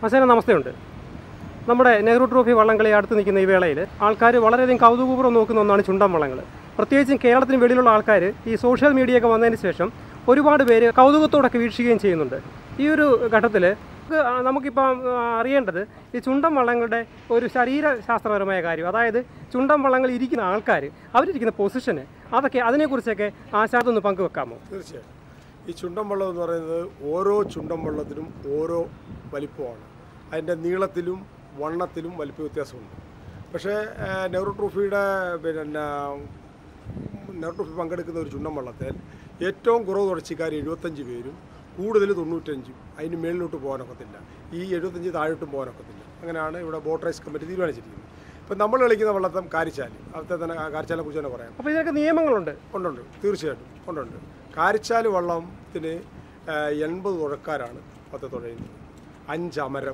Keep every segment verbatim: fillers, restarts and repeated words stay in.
അസേന നമസ്തേയുണ്ട്. നമ്മുടെ നെഹ്റു ട്രോഫി വള്ളംകളി അടുത്ത് നിൽക്കുന്ന ഈ വേളയിൽ ആൾക്കാർ വളരെയധികം കൗതുകപൂർവ്വം നോക്കുന്ന ഒന്നാണ് ചുണ്ടൻ വള്ളങ്ങൾ. പ്രത്യേകിച്ചും കേരളത്തിന് വെളിയിലുള്ള ആൾക്കാർ ഈ സോഷ്യൽ മീഡിയയൊക്കെ വന്നതിന് ശേഷം ഒരുപാട് പേര് കൗതുകത്തോടൊക്കെ വീക്ഷിക്കുകയും ചെയ്യുന്നുണ്ട്. ഈ ഒരു ഘട്ടത്തിൽ നമുക്കിപ്പോൾ അറിയേണ്ടത് ഈ ചുണ്ടൻ വള്ളങ്ങളുടെ ഒരു ശരീരശാസ്ത്രപരമായ കാര്യം, അതായത് ചുണ്ടൻ വള്ളങ്ങൾ ഇരിക്കുന്ന ആൾക്കാർ അവരിരിക്കുന്ന പൊസിഷന്, അതൊക്കെ അതിനെക്കുറിച്ചൊക്കെ ആശാദൊന്ന് പങ്കുവെക്കാമോ? തീർച്ചയായും. ഈ ചുണ്ടൻ വള്ളം എന്ന് പറയുന്നത് ഓരോ ചുണ്ടൻ വള്ളത്തിനും ഓരോ വലിപ്പമാണ്. അതിൻ്റെ നീളത്തിലും വണ്ണത്തിലും വലിപ്പ വ്യത്യാസമുണ്ട്. പക്ഷേ നെഹ്റു ട്രോഫിയുടെ പിന്നെ നെഹ്റു ട്രോഫി പങ്കെടുക്കുന്ന ഒരു ചുണ്ടൻ വള്ളത്തിൽ ഏറ്റവും കുറവ് തുടർച്ചക്കാർ എഴുപത്തഞ്ച് പേരും കൂടുതൽ തൊണ്ണൂറ്റഞ്ചും അതിന് മേളിലോട്ട് പോകാനൊക്കത്തില്ല. ഈ എഴുപത്തഞ്ച് താഴോട്ടും പോകാനൊക്കത്തില്ല. അങ്ങനെയാണ് ഇവിടെ ബോട്ട് റേസ് കമ്മിറ്റി തീരുമാനിച്ചിരിക്കുന്നത്. ഇപ്പം നമ്മൾ കളിക്കുന്ന വള്ളത്തം കാരിച്ചാൽ, അവിടുത്തെ തന്നെ കാരിച്ചാലിനെ കുറിച്ച് തന്നെ പറയാം. അപ്പോൾ ഇതിനൊക്കെ നിയമങ്ങളുണ്ട്? ഉണ്ടുണ്ട്, തീർച്ചയായിട്ടും ഉണ്ടുണ്ട്. കാരിച്ചാൽ വള്ളത്തിന് എൺപത് തുഴക്കാരാണ് പത്ത് തുഴയുന്നത്. അഞ്ച് അമരം,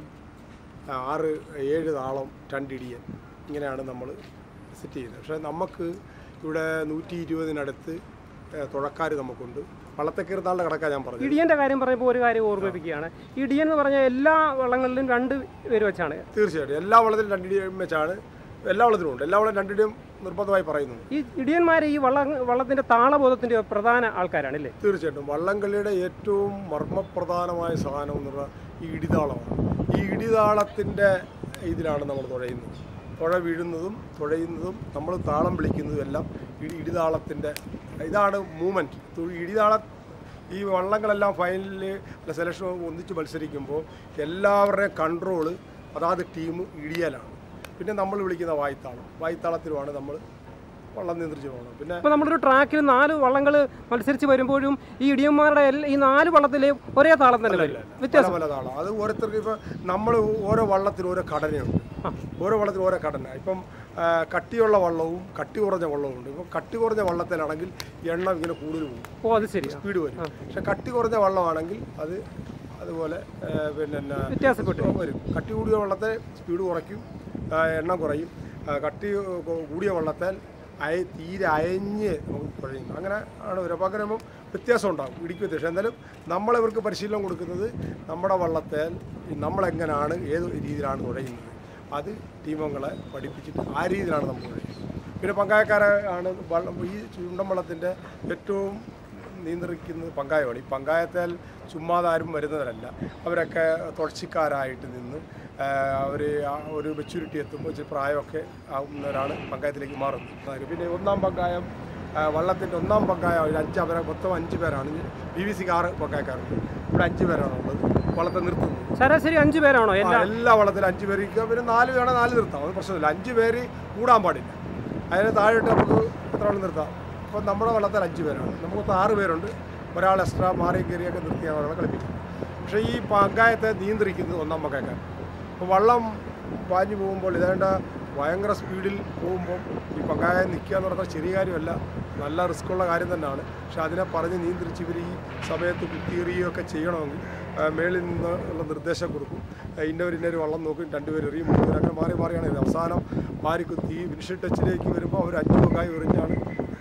ആറ് ഏഴ് താളം, രണ്ടിടിയൻ, ഇങ്ങനെയാണ് നമ്മൾ സെറ്റ് ചെയ്യുന്നത്. പക്ഷേ നമുക്ക് ഇവിടെ നൂറ്റി ഇരുപതിനടുത്ത് തുഴക്കാർ നമുക്കുണ്ട്. വള്ളത്തെ കീർത്താളുടെ കണക്കാണ് ഞാൻ പറഞ്ഞത്. ഇടിയൻ്റെ കാര്യം പറയുമ്പോൾ ഒരു കാര്യം ഓർമ്മിപ്പിക്കുകയാണ്. ഇടിയൻ എന്ന് പറഞ്ഞാൽ എല്ലാ വള്ളങ്ങളിലും രണ്ട് പേര് വെച്ചാണ്. തീർച്ചയായിട്ടും എല്ലാ വള്ളത്തിലും രണ്ടിടിയും വെച്ചാണ്. എല്ലാ വള്ളത്തിലും ഉണ്ട്. എല്ലാ വള്ളം രണ്ടിടിയും നിർബന്ധമായി പറയുന്നു. ഈ ഇടിയന്മാർ ഈ വള്ള വള്ളത്തിൻ്റെ താളബോധത്തിൻ്റെ പ്രധാന ആൾക്കാരാണല്ലേ? തീർച്ചയായിട്ടും. വള്ളംകളിയുടെ ഏറ്റവും മർമ്മപ്രധാനമായ സാധനം എന്ന് പറഞ്ഞാൽ ഈ ഇടിതാളമാണ്. ഈ ഇടിതാളത്തിൻ്റെ ഇതിലാണ് നമ്മൾ തുഴയുന്നത്. തുഴ വീഴുന്നതും തുഴയുന്നതും നമ്മൾ താളം വിളിക്കുന്നതും എല്ലാം ഇടി ഇടിതാളത്തിൻ്റെ ഇതാണ് മൂവ്മെൻറ്റ്. ഇടിതാള ഈ വള്ളങ്ങളെല്ലാം ഫൈനലിൽ സെലക്ഷൻ ഒന്നിച്ച് മത്സരിക്കുമ്പോൾ എല്ലാവരുടെയും കൺട്രോള് അതാത് ടീം ഇടിയലാണ്. പിന്നെ നമ്മൾ വിളിക്കുന്ന വായ്ത്താളം, വായ്ത്താളത്തിലുമാണ് നമ്മൾ വള്ളം നിയന്ത്രിച്ച് പോകണം. പിന്നെ ഇപ്പോൾ നമ്മളൊരു ട്രാക്കിൽ നാല് വള്ളങ്ങൾ മത്സരിച്ച് വരുമ്പോഴും ഈ ഇടിയന്മാരുടെ ഈ നാല് വള്ളത്തിൽ ഒരേ താളം തന്നെ വരും, വ്യത്യാസം പല താളം. അത് ഓരോരുത്തർക്ക് ഇപ്പോൾ നമ്മൾ ഓരോ വള്ളത്തിന് ഓരോ ഘടനയുണ്ട്. ഓരോ വള്ളത്തിന് ഓരോ ഘടന. ഇപ്പം കട്ടിയുള്ള വള്ളവും കട്ടി കുറഞ്ഞ വള്ളവും ഉണ്ട്. ഇപ്പം കട്ടി കുറഞ്ഞ വള്ളത്തിലാണെങ്കിൽ എണ്ണം ഇങ്ങനെ കൂടുതൽ പോകും. ഓ അത് ശരി, സ്പീഡ് വരും. പക്ഷെ കട്ടി കുറഞ്ഞ വള്ളമാണെങ്കിൽ അത് അതുപോലെ പിന്നെ വ്യത്യാസപ്പെട്ടു വരും. കട്ടി കൂടിയ വള്ളത്തെ സ്പീഡ് കുറയ്ക്കും, എണ്ണം കുറയും. കട്ടി കൂടിയ വള്ളത്താൽ അയ തീരെ അയഞ്ഞ് നമുക്ക് കുഴയുന്നു. അങ്ങനെ ആണ് ഒരു പകരമ്പോൾ വ്യത്യാസം ഉണ്ടാകും, ഇടിക്ക് വ്യത്യാസം. എന്തായാലും നമ്മളിവർക്ക് പരിശീലനം കൊടുക്കുന്നത് നമ്മുടെ വള്ളത്തേൽ നമ്മളെങ്ങനെയാണ് ഏത് രീതിയിലാണ് തുഴയുന്നത് അത് ടീമംഗങ്ങളെ പഠിപ്പിച്ചിട്ട് ആ രീതിയിലാണ് നമ്മൾ തുഴയുന്നത്. പിന്നെ പങ്കായക്കാരെ ആണ് വള്ളം ഈ ചുണ്ടൻ വള്ളത്തിൻ്റെ ഏറ്റവും നിയന്ത്രിക്കുന്നത് പങ്കായമാണ്. ഈ പങ്കായത്താൽ ചുമ്മാതാരും വരുന്നവരല്ല. അവരൊക്കെ തുടർച്ചക്കാരായിട്ട് നിന്ന് അവർ ഒരു മെച്യൂരിറ്റി എത്തുമ്പോൾ ഇച്ചിരി പ്രായമൊക്കെ ആവുന്നവരാണ് പങ്കായത്തിലേക്ക് മാറുന്നത്. പിന്നെ ഒന്നാം പങ്കായം വള്ളത്തിൻ്റെ ഒന്നാം പങ്കായം ഒരു അഞ്ച് അവരെ മൊത്തം അഞ്ച് പേരാണ്. ബി വി സിക്ക് ആറ് പങ്കായക്കാരുണ്ട്. ഇവിടെ അഞ്ച് പേരാണുള്ളത് വള്ളത്തെ നിർത്തുന്നത്. ശരാശരി അഞ്ച് പേരാണോ എല്ലാ വള്ളത്തിലും അഞ്ച് പേര്? പിന്നെ നാല് വേണം, നാല് നിർത്താം, അത് പ്രശ്നമില്ല. അഞ്ച് പേര് കൂടാൻ പാടില്ല. അതിന് താഴെയിട്ട് നമുക്ക് എത്ര വേണം നിർത്താം. അപ്പോൾ നമ്മുടെ വള്ളത്തിൽ അഞ്ച് പേരാണ്. നമുക്ക് ആറ് പേരുണ്ട്. ഒരാൾ എക്സ്ട്രാ മാറി കയറിയൊക്കെ നിർത്തിയാണ് ഒരാളെ കളിപ്പിക്കുന്നത്. പക്ഷേ ഈ പങ്കായത്തെ നിയന്ത്രിക്കുന്നത് ഒന്നാം പങ്കായക്കാർ. അപ്പോൾ വള്ളം പാഞ്ഞു പോകുമ്പോൾ ഇതേണ്ട ഭയങ്കര സ്പീഡിൽ പോകുമ്പോൾ ഈ പങ്കായം നിൽക്കുക എന്ന് പറഞ്ഞാൽ ചെറിയ കാര്യമല്ല, നല്ല റിസ്ക്കുള്ള കാര്യം തന്നെയാണ്. പക്ഷെ അതിനെ പറഞ്ഞ് നിയന്ത്രിച്ച് ഇവർ ഈ സമയത്ത് കുത്തിയെറിയുകയൊക്കെ ചെയ്യണമെങ്കിൽ മേളിൽ നിന്ന് ഉള്ള നിർദ്ദേശം കൊടുക്കും. ഇന്നവർ ഇന്നൊരു വള്ളം നോക്കും, രണ്ടുപേർ എറിയും, മൂന്ന് പേരൊക്കെ മാറി മാറിയാണ് ഇത്. അവസാനം മാറി കുത്തി ഫിനിഷ് ടച്ചിലേക്ക് വരുമ്പോൾ അവർ അഞ്ച് പങ്കായം എറിഞ്ഞാണ്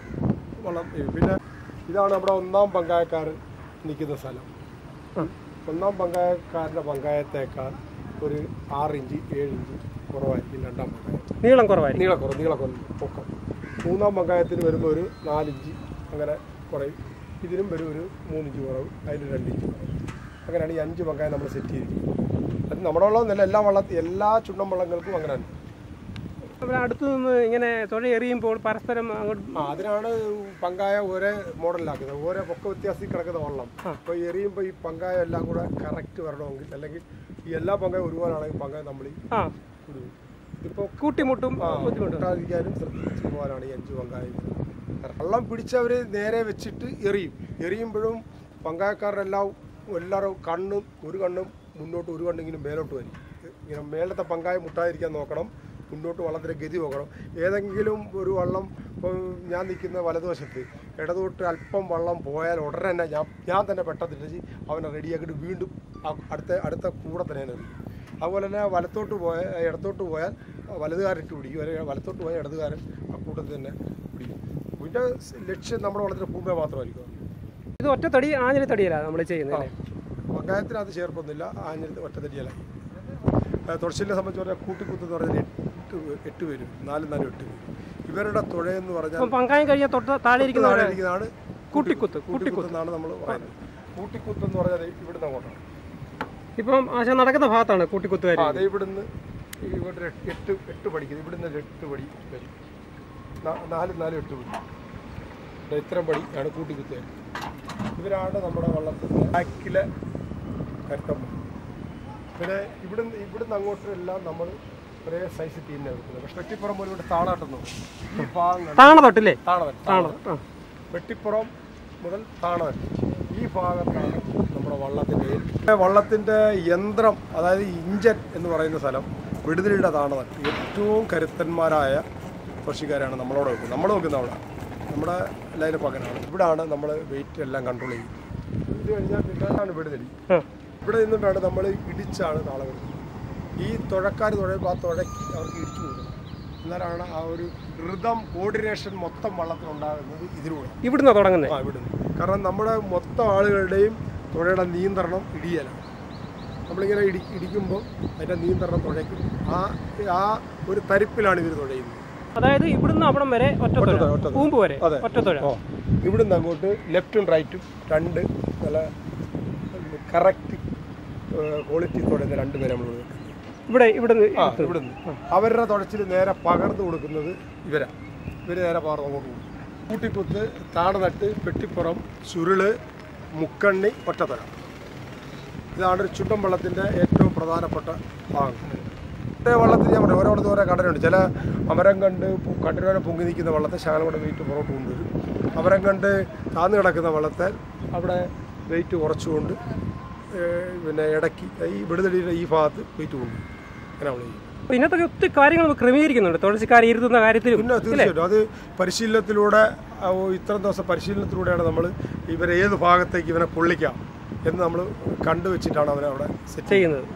വള്ളം. പിന്നെ ഇതാണ് നമ്മുടെ ഒന്നാം പങ്കായക്കാർ നിൽക്കുന്ന സ്ഥലം. ഒന്നാം പങ്കായക്കാരൻ്റെ പങ്കായത്തേക്കാൾ ഒരു ആറ് ഇഞ്ച് ഏഴ് ഇഞ്ച് കുറവായിരിക്കും രണ്ടാം പങ്കായം. നീളം കുറവായിരിക്കും. നീളക്കുറവ് നീളക്കുറവ് പൊക്കം. മൂന്നാം പങ്കായത്തിന് വരുമ്പോൾ ഒരു നാലിഞ്ച് അങ്ങനെ കുറയും. ഇതിനും വരും ഒരു മൂന്നിഞ്ച് കുറവ്, അതിന് രണ്ടിഞ്ച് കുറവ്. അങ്ങനെയാണ് ഈ അഞ്ച് പങ്കായം നമ്മൾ സെറ്റ് ചെയ്തിരിക്കുന്നത്. അത് നമ്മുടെ വള്ളം എന്നല്ല, എല്ലാ വള്ളത്തിൽ എല്ലാ ചുണ്ടൻ വള്ളങ്ങൾക്കും അങ്ങനെയാണ്. അവിടെ അടുത്തു നിന്ന് ഇങ്ങനെ തുഴ എറിയുമ്പോൾ പരസ്പരം അങ്ങോട്ട് അതിനാണ് പങ്കായ ഒരേ മോഡലിലാക്കുന്നത്, ഓരോ പൊക്ക വ്യത്യാസത്തിൽ കിടക്കുന്ന വള്ളം. അപ്പോൾ എറിയുമ്പോൾ ഈ പങ്കായ എല്ലാം കൂടെ കറക്റ്റ് വരണമെങ്കിൽ, അല്ലെങ്കിൽ ഈ എല്ലാ പങ്കായം ഒരുപോലാണെങ്കിൽ പങ്കായ നമ്മൾ ആ ഇപ്പോൾ കൂട്ടിമുട്ടും ബുദ്ധിമുട്ടാതിരിക്കാനും ശ്രദ്ധിച്ചു പോകാനാണ് ഈ അഞ്ച് പങ്കായം. വള്ളം പിടിച്ചവർ നേരെ വെച്ചിട്ട് എറിയും. എറിയുമ്പോഴും പങ്കായക്കാരെല്ലാം എല്ലാവരും കണ്ണും ഒരു കണ്ണും മുന്നോട്ട്, ഒരു കണ്ണെങ്കിലും മേലോട്ട് വരും. ഇങ്ങനെ മേലത്തെ പങ്കായം മുട്ടാതിരിക്കാൻ നോക്കണം. മുന്നോട്ട് വള്ളത്തിൻ്റെ ഗതി നോക്കണം. ഏതെങ്കിലും ഒരു വള്ളം ഇപ്പോൾ ഞാൻ നിൽക്കുന്ന വലതുവശത്ത് ഇടതോട്ട് അല്പം വള്ളം പോയാൽ ഉടനെ തന്നെ ഞാൻ ഞാൻ തന്നെ പെട്ടെന്ന് അവനെ റെഡിയാക്കിയിട്ട് വീണ്ടും അടുത്ത അടുത്ത കൂടെ തന്നെ എറിയും. അതുപോലെ തന്നെ വലത്തോട്ട് പോയ ഇടത്തോട്ട് പോയാൽ വലതുകാരിട്ട് പിടിക്കും, അല്ലെങ്കിൽ വലത്തോട്ട് പോയാൽ ഇടതുകാരൻ ആ കൂട്ടത്തിൽ തന്നെ പിടിക്കും. ഇതിൻ്റെ ലക്ഷ്യം നമ്മുടെ വള്ളത്തിൻ്റെ പൂമ്പ മാത്രമായിരിക്കും. ഇത് ഒറ്റത്തടി ആഞ്ഞിലി തടിയല്ല നമ്മൾ ചെയ്യുന്നത്. പങ്കായത്തിനകത്ത് ചേർപ്പൊന്നുമില്ല, ആഞ്ഞിലി ഒറ്റത്തടിയല്ല. തുഴച്ചിലിനെ സംബന്ധിച്ച് പറഞ്ഞാൽ കൂട്ടിക്കുത്ത് എന്ന് പറഞ്ഞാൽ എട്ട് എട്ട് പേരും നാലും നാലും എട്ട് പേരും. ഇവരുടെ തുഴയെന്ന് പറഞ്ഞാൽ പങ്കായം കഴിഞ്ഞാൽ തൊട്ട് താഴെ ഇരിക്കുന്നതാണ് കൂട്ടിക്കുത്ത്. കൂട്ടിക്കുത്ത് എന്നാണ് നമ്മൾ പറയുന്നത്. കൂട്ടിക്കുത്ത് എന്ന് പറഞ്ഞാൽ ഇവിടുന്ന് അങ്ങോട്ടാണ്. ഇപ്പം ആശ നടക്കുന്ന ഭാഗത്താണ് കൂട്ടിക്കുത്തുകാർ. അതെ, ഇവിടുന്ന് ഇവിടെ എട്ട് എട്ട് പഠിക്കുന്നത്, ഇവിടുന്ന് എട്ട് പടി വരും, നാലും നാലും എട്ട് പടി, ഇത്രയും പടി ആണ് കൂട്ടിക്കുത്തുകാർ. ഇവരാണ് നമ്മുടെ വള്ളത്തിൻ്റെ ബാക്കിലെ കരുത്തം. പിന്നെ ഇവിടുന്ന് ഇവിടുന്ന് അങ്ങോട്ടും എല്ലാം നമ്മൾ ഒരേ സൈസ് ടീമിനെ വെക്കുന്നത്. പക്ഷെ വെട്ടിപ്പുറം പോലും ഇവിടെ താണാട്ടം നോക്കും. ഈ ഭാഗം താണതൊട്ടില്ലേ? താണവൻ താണവൻ വെട്ടിപ്പുറം മുതൽ താണവൻ ഈ ഭാഗത്താണ് നമ്മുടെ വള്ളത്തിൻ്റെ വള്ളത്തിൻ്റെ യന്ത്രം, അതായത് ഇഞ്ചൻ എന്ന് പറയുന്ന സ്ഥലം വിടുതലിയുടെ താണവൻ. ഏറ്റവും കരുത്തന്മാരായ കൃഷിക്കാരാണ് നമ്മളോട് വെക്കുന്നത്. നമ്മൾ വെക്കുന്ന അവിടെ നമ്മുടെ ലൈന് പകനാണ്. ഇവിടാണ് നമ്മൾ വെയിറ്റ് എല്ലാം കൺട്രോൾ ചെയ്യുന്നത്. ഇത് കഴിഞ്ഞാൽ പിന്നാണ് വിടുതലി. ഇവിടെ നിന്നിട്ടാണ് നമ്മൾ ഇടിച്ചാണ് നാളെ വരുന്നത്. ഈ തുഴക്കാർ തുഴയുമ്പോൾ ആ തുഴയ്ക്ക് അവർക്ക് ഇടിച്ചു കൊടുക്കണം. എന്നാലാണ് ആ ഒരു ഋതം കോർഡിനേഷൻ മൊത്തം വള്ളത്തിലുണ്ടാകുന്നത് ഇതിലൂടെ. ഇവിടുന്ന് തുടങ്ങുന്നത്. ആ ഇവിടുന്ന്. കാരണം നമ്മുടെ മൊത്തം ആളുകളുടെയും തുഴയുടെ നിയന്ത്രണം ഇടിയലാണ്. നമ്മളിങ്ങനെ ഇടി ഇടിക്കുമ്പോൾ അതിൻ്റെ നിയന്ത്രണം തുഴയ്ക്കും. ആ ആ ഒരു തരിപ്പിലാണ് ഇവർ തുഴയുന്നത്. അതായത് ഇവിടുന്ന് അവിടം വരെ കൂമ്പ് വരെ. അതെ, ഇവിടുന്ന് അങ്ങോട്ട് ലെഫ്റ്റും റൈറ്റും രണ്ട് നല്ല കറക്റ്റ് ക്വാളിറ്റി തുഴയുന്ന രണ്ടുപേരെ നമ്മൾ വെക്കുന്നത്. ഇവിടെ ഇവിടുന്ന് ഇവിടുന്ന് അവരുടെ തുഴച്ചിൽ നേരെ പകർന്നു കൊടുക്കുന്നത് ഇവരാ. ഇവർ നേരെ പകർന്ന് അങ്ങോട്ട് കൊടുക്കും. കൂട്ടിക്കുത്ത്, താടനട്ട്, പെട്ടിപ്പുറം, ചുരുള്, മുക്കണ്ണി, ഒറ്റത്തല. ഇതാണ് ഒരു ചുണ്ടൻ വള്ളത്തിൻ്റെ ഏറ്റവും പ്രധാനപ്പെട്ട ഭാഗം. വള്ളത്തിൽ ഞാൻ പറയാം, ഓരോ വള്ളത്തിൽ ഓരോ കടലുണ്ട്. ചില അമരം കണ്ട് കടലോരം പൊങ്ങി നിൽക്കുന്ന വള്ളത്തെ ശകലം കൂടെ വെയിറ്റ് പുറകോട്ട് കൊണ്ടുവരും. അമരം കണ്ട് താന്ന് കിടക്കുന്ന വള്ളത്തെ അവിടെ വെയിറ്റ് കുറച്ചുകൊണ്ട് പിന്നെ ഇടയ്ക്ക് ഈ വിടുതടിയുടെ ഈ ഭാഗത്ത് വെയിറ്റ് കൊണ്ടുവരും. അങ്ങനെ നമ്മൾ ചെയ്യും. ഇന്നത്തെ ഒത്തിരി കാര്യങ്ങൾ ക്രമീകരിക്കുന്നുണ്ട് തുഴച്ചിക്കാർ ഇരുത്തുന്ന കാര്യത്തിൽ. പിന്നെ തീർച്ചയായിട്ടും അത് പരിശീലനത്തിലൂടെ, ഇത്രയും ദിവസം പരിശീലനത്തിലൂടെയാണ് നമ്മൾ ഇവരെ ഏത് ഭാഗത്തേക്ക് ഇവനെ കൊള്ളിക്കാം എന്ന് നമ്മൾ കണ്ടുവച്ചിട്ടാണ് അവരെ അവിടെ സെറ്റ് ചെയ്യുന്നത്.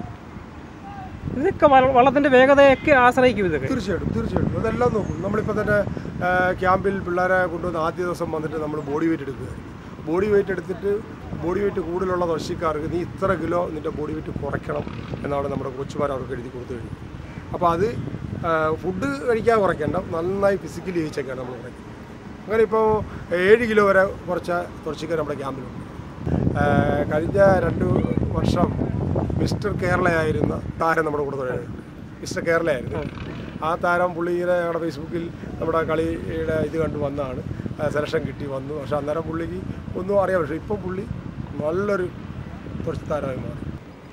ഇതൊക്കെ വള്ളത്തിൻ്റെ വേഗതയൊക്കെ ആശ്രയിക്കും ഇതൊക്കെ. തീർച്ചയായിട്ടും തീർച്ചയായിട്ടും അതെല്ലാം നോക്കും. നമ്മളിപ്പോൾ തന്നെ ക്യാമ്പിൽ പിള്ളേരെ കൊണ്ടുവന്ന് ആദ്യ ദിവസം വന്നിട്ട് നമ്മൾ ബോഡി വെയിറ്റ് എടുക്കുകയായിരുന്നു. ബോഡി വെയിറ്റ് എടുത്തിട്ട് ബോഡി വെയിറ്റ് കൂടുതലുള്ള തുഴച്ചിക്കാർക്ക് നീ ഇത്ര കിലോ നിൻ്റെ ബോഡി വെയിറ്റ് കുറയ്ക്കണം എന്നാണ് നമ്മുടെ കോച്ചുമാർ അവർക്ക് എഴുതി കൊടുത്തു കഴിഞ്ഞു. അപ്പോൾ അത് ഫുഡ് കഴിക്കാൻ കുറയ്ക്കേണ്ട, നന്നായി ഫിസിക്കലി ജയിച്ചൊക്കെയാണ് നമ്മൾ കുറയ്ക്കുന്നത്. അങ്ങനെ ഇപ്പോൾ ഏഴ് കിലോ വരെ കുറച്ച തുഴച്ചിക്കാർ നമ്മുടെ ക്യാമ്പിലുണ്ട്. കഴിഞ്ഞ രണ്ട് വർഷം മിസ്റ്റർ കേരളയായിരുന്ന താരം നമ്മുടെ കൂടെ തുഴയുന്നുണ്ട്. മിസ്റ്റർ കേരളയായിരുന്നു ആ താരം. പുള്ളിയുടെ നമ്മുടെ ഫേസ്ബുക്കിൽ നമ്മുടെ കളിയുടെ ഇത് കണ്ട് വന്നാണ്, സെലക്ഷൻ കിട്ടി വന്നു. പക്ഷെ അന്നേരം പുള്ളിക്ക് ഒന്നും അറിയാം. പക്ഷേ ഇപ്പം പുള്ളി നല്ലൊരു തുഴച്ചിൽ താരമായി മാറി.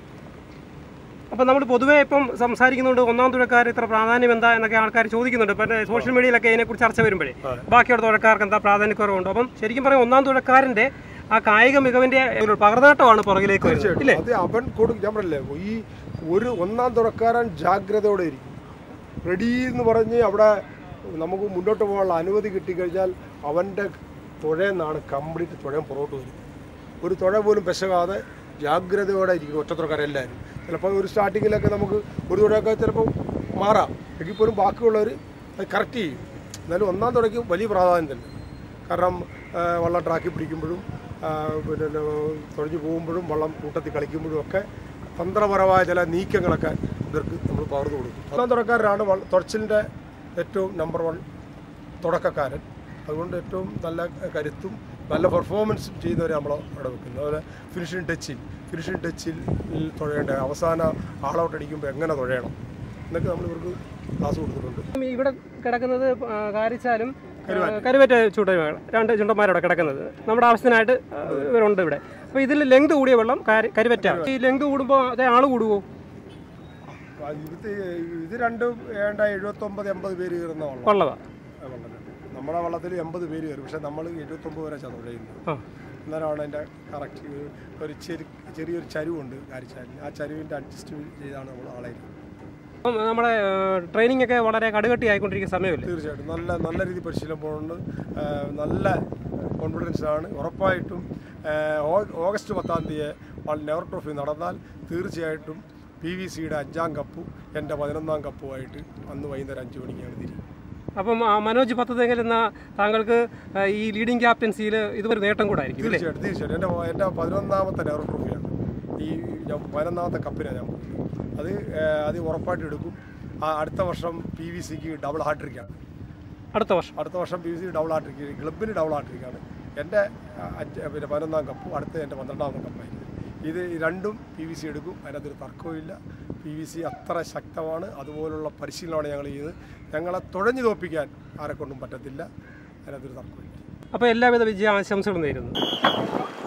അപ്പോൾ നമ്മൾ പൊതുവേ ഇപ്പം സംസാരിക്കുന്നുണ്ട് ഒന്നാം തുഴക്കാർ ഇത്ര പ്രാധാന്യം എന്താ എന്നൊക്കെ ആൾക്കാർ ചോദിക്കുന്നുണ്ട്. ഇപ്പം സോഷ്യൽ മീഡിയയിലൊക്കെ ഇതിനെക്കുറിച്ച് ചർച്ച വരുമ്പോഴേ ബാക്കിയുള്ള തുഴക്കാർക്ക് എന്താ പ്രാധാന്യക്കുറവുണ്ടോ? അപ്പം ശരിക്കും പറയും ഒന്നാം തുഴക്കാരൻ്റെ ആ കായിക മികവിൻ്റെ പകർന്നാട്ടമാണ് പുറകിലേക്ക് വരുന്നത്. അത് അവൻ കൊടുക്കും. ഞാൻ പറയില്ലേ, ഈ ഒരു ഒന്നാം തുഴക്കാരൻ ജാഗ്രതയോടെ ഇരിക്കും. റെഡി എന്ന് പറഞ്ഞ് അവിടെ നമുക്ക് മുന്നോട്ട് പോകാനുള്ള അനുമതി കിട്ടിക്കഴിഞ്ഞാൽ അവൻ്റെ തുഴയെന്നാണ് കംപ്ലീറ്റ് തുഴയും പുറകോട്ട് വരും. ഒരു തുഴ പോലും പെശകാതെ ജാഗ്രതയോടെ ഇരിക്കും ഒറ്റത്തുറക്കാരെല്ലാവരും. ചിലപ്പോൾ ഒരു സ്റ്റാർട്ടിങ്ങിലൊക്കെ നമുക്ക് ഒരു തുഴയൊക്കെ ചിലപ്പോൾ മാറാം, എങ്കിൽ പോലും ബാക്കിയുള്ളവർ അത് കറക്റ്റ് ചെയ്യും. എന്നാലും ഒന്നാം തുഴയ്ക്ക് വലിയ പ്രാധാന്യം തന്നെ. കാരണം വള്ളം ട്രാക്കിൽ പിടിക്കുമ്പോഴും പിന്നെ തുഴഞ്ഞു പോകുമ്പോഴും വള്ളം കൂട്ടത്തിൽ കളിക്കുമ്പോഴും ഒക്കെ തന്ത്രപരമായ ചില നീക്കങ്ങളൊക്കെ ഇവർക്ക് നമ്മൾ പകർന്നു കൊടുക്കും. ഒന്നാം തുഴക്കാരനാണ് തുഴച്ചിലിൻ്റെ ഏറ്റവും നമ്പർ വൺ തുടക്കക്കാരൻ. അതുകൊണ്ട് ഏറ്റവും നല്ല കരുത്തും നല്ല പെർഫോമൻസും ചെയ്യുന്നവരെ നമ്മൾ അവിടെ വെക്കുന്നത്. അതുപോലെ ഫിനിഷിംഗ് ടച്ചിൽ ഫിനിഷിംഗ് ടച്ചിൽ തുഴയേണ്ട, അവസാന ആൾ ഔട്ട് അടിക്കുമ്പോൾ എങ്ങനെ തുഴയണം എന്നൊക്കെ നമ്മൾ ഇവർക്ക് ക്ലാസ് കൊടുത്തിട്ടുണ്ട്. ഇവിടെ കിടക്കുന്നത് കാരിച്ചാലും കരുവറ്റ ചൂണ്ട രണ്ട് ചുണ്ടന്മാരവിടെ കിടക്കുന്നത് നമ്മുടെ ആവശ്യത്തിനായിട്ട് ഇവരുണ്ട് ഇവിടെ. അപ്പോൾ ഇതിൽ ലെങ്ത് കൂടിയ വെള്ളം കരുവറ്റ. ഈ ലെങ്ത് കൂടുമ്പോൾ അതേ ആൾ കൂടുമോ? ഇത് ഇത് രണ്ടും ഏണ്ട എഴുപത്തൊമ്പത് എൺപത് പേര് കയറുന്ന വെള്ളം വള്ളമാണ്. നമ്മുടെ വള്ളത്തിൽ എൺപത് പേര് കയറും. പക്ഷെ നമ്മൾ എഴുപത്തൊമ്പത് വരെ തുഴയുന്നത്. അന്നേരമാണ് അതിൻ്റെ കറക്റ്റ് ഒരു ചെറി ചെറിയൊരു ചരിവുണ്ട് കാരിച്ചാലിന്. ആ ചരിവിൻ്റെ അഡ്ജസ്റ്റ് ചെയ്താണ് നമ്മൾ ആളെ. അപ്പം നമ്മുടെ ട്രെയിനിങ് ഒക്കെ വളരെ കടുകട്ടി ആയിക്കൊണ്ടിരിക്കുന്ന സമയമല്ലേ? തീർച്ചയായിട്ടും നല്ല നല്ല രീതിയിൽ പരിശീലനം പോകുന്നുണ്ട്. നല്ല കോൺഫിഡൻസ് ആണ്. ഉറപ്പായിട്ടും ഓഗസ്റ്റ് പത്താം തീയതി നെഹ്റു ട്രോഫി നടന്നാൽ തീർച്ചയായിട്ടും പി വി സിയുടെ അഞ്ചാം കപ്പും എൻ്റെ പതിനൊന്നാം കപ്പുമായിട്ട് അന്ന് വൈകുന്നേരം അഞ്ച് മണിക്കാണ് തിരിയും. അപ്പം മനോജ് പത്തതെങ്കിൽ എന്ന താങ്കൾക്ക് ഈ ലീഡിംഗ് ക്യാപ്റ്റൻസിയിൽ ഇതൊരു നേട്ടം കൂടെ ആയിരിക്കും. തീർച്ചയായിട്ടും തീർച്ചയായിട്ടും എൻ്റെ എൻ്റെ പതിനൊന്നാമത്തെ നെഹ്റു ട്രോഫിയാണ് ഈ ഞാൻ പതിനൊന്നാമത്തെ കപ്പിനാണ് ഞാൻ പോകുന്നത്. അത് അത് ഉറപ്പായിട്ട് എടുക്കും. അടുത്ത വർഷം പി വി സിക്ക് ഡബിൾ ഹാട്രിക്കാണ്. അടുത്ത വർഷം അടുത്ത വർഷം P V C double hattrick, ക്ലബിന് ഡബിൾ ഹാട്രിക്കാണ്. എൻ്റെ അഞ്ച് പിന്നെ പതിനൊന്നാം കപ്പും അടുത്ത എൻ്റെ പന്ത്രണ്ടാമത്തെ കപ്പായിരിക്കും. ഇത് രണ്ടും പി വി സി എടുക്കും, അതിനകത്തൊരു തർക്കവുമില്ല. പി വി സി അത്ര ശക്തമാണ്, അതുപോലുള്ള പരിശീലനമാണ് ഞങ്ങൾ ചെയ്തത്. ഞങ്ങളെ തുഴഞ്ഞു തോൽപ്പിക്കാൻ ആരെക്കൊണ്ടും പറ്റത്തില്ല, അതിനകത്തൊരു തർക്കമില്ല. അപ്പോൾ എല്ലാവിധ വിജയ ആശംസകളും നേരുന്നു.